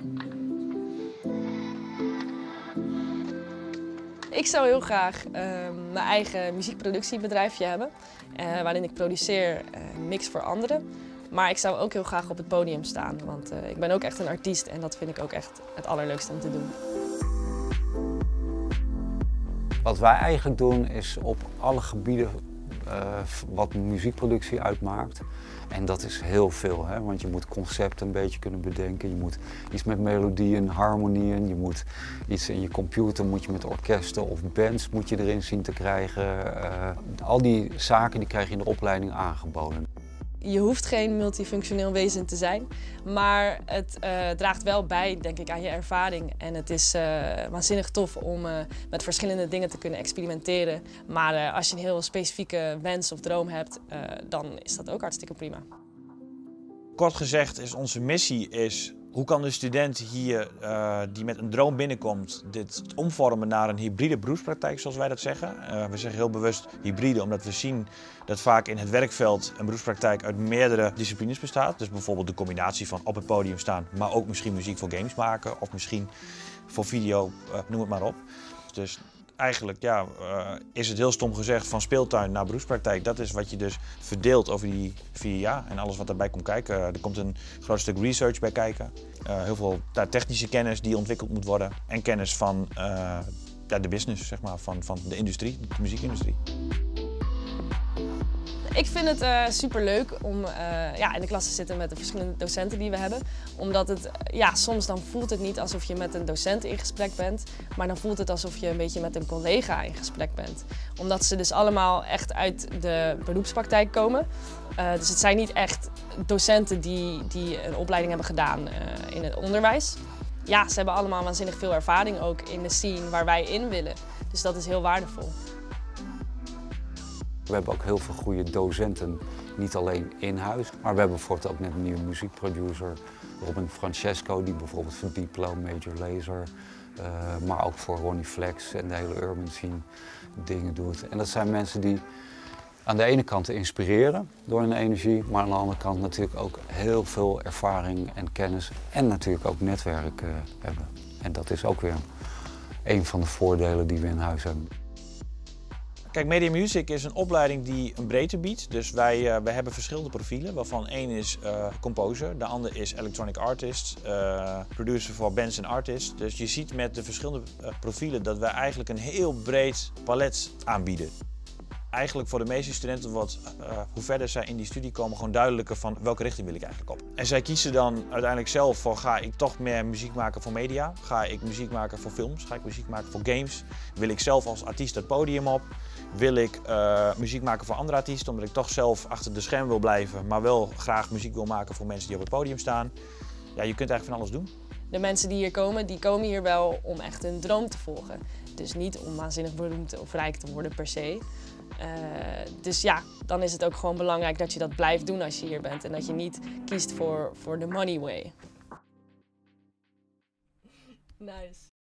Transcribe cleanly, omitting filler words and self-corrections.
Ik zou heel graag mijn eigen muziekproductiebedrijfje hebben, waarin ik produceer, mix voor anderen. Maar ik zou ook heel graag op het podium staan, want ik ben ook echt een artiest en dat vind ik ook echt het allerleukste om te doen. Wat wij eigenlijk doen is op alle gebieden wat muziekproductie uitmaakt. En dat is heel veel, hè? Want je moet concepten een beetje kunnen bedenken. Je moet iets met melodieën, harmonieën. Je moet iets in je computer moet je met orkesten of bands moet je erin zien te krijgen. Al die zaken die krijg je in de opleiding aangeboden. Je hoeft geen multifunctioneel wezen te zijn, maar het draagt wel bij, denk ik, aan je ervaring. En het is waanzinnig tof om met verschillende dingen te kunnen experimenteren. Maar als je een heel specifieke wens of droom hebt, dan is dat ook hartstikke prima. Kort gezegd is onze missie hoe kan de student hier die met een droom binnenkomt dit omvormen naar een hybride beroepspraktijk, zoals wij dat zeggen. We zeggen heel bewust hybride omdat we zien dat vaak in het werkveld een beroepspraktijk uit meerdere disciplines bestaat. Dus bijvoorbeeld de combinatie van op het podium staan, maar ook misschien muziek voor games maken of misschien voor video, noem het maar op. Dus eigenlijk is het heel stom gezegd van speeltuin naar beroepspraktijk. Dat is wat je dus verdeelt over die 4 jaar en alles wat daarbij komt kijken. Er komt een groot stuk research bij kijken. Heel veel technische kennis die ontwikkeld moet worden en kennis van de business, zeg maar, van de industrie, de muziekindustrie. Ik vind het superleuk om in de klas te zitten met de verschillende docenten die we hebben. Omdat het, soms dan voelt het niet alsof je met een docent in gesprek bent, maar dan voelt het alsof je een beetje met een collega in gesprek bent. Omdat ze dus allemaal echt uit de beroepspraktijk komen. Dus het zijn niet echt docenten die een opleiding hebben gedaan in het onderwijs. Ja, ze hebben allemaal waanzinnig veel ervaring ook in de scene waar wij in willen. Dus dat is heel waardevol. We hebben ook heel veel goede docenten, niet alleen in huis, maar we hebben bijvoorbeeld ook net een nieuwe muziekproducer, Robin Francesco, die bijvoorbeeld voor Diplo, Major Lazer, maar ook voor Ronnie Flex en de hele urban scene dingen doet. En dat zijn mensen die aan de ene kant inspireren door hun energie, maar aan de andere kant natuurlijk ook heel veel ervaring en kennis en natuurlijk ook netwerk hebben. En dat is ook weer een van de voordelen die we in huis hebben. Kijk, Media Music is een opleiding die een breedte biedt. Dus wij hebben verschillende profielen, waarvan één is composer, de ander is electronic artist, producer voor bands en artists. Dus je ziet met de verschillende profielen dat wij eigenlijk een heel breed palet aanbieden. Eigenlijk voor de meeste studenten wordt, hoe verder zij in die studie komen, gewoon duidelijker van welke richting wil ik eigenlijk op. En zij kiezen dan uiteindelijk zelf voor, ga ik toch meer muziek maken voor media? Ga ik muziek maken voor films? Ga ik muziek maken voor games? Wil ik zelf als artiest het podium op? Wil ik muziek maken voor andere artiesten, omdat ik toch zelf achter de scherm wil blijven, maar wel graag muziek wil maken voor mensen die op het podium staan? Ja, je kunt eigenlijk van alles doen. De mensen die komen hier wel om echt hun droom te volgen. Dus niet om waanzinnig beroemd of rijk te worden per se. Dus ja, dan is het ook gewoon belangrijk dat je dat blijft doen als je hier bent en dat je niet kiest voor de money way. Nice.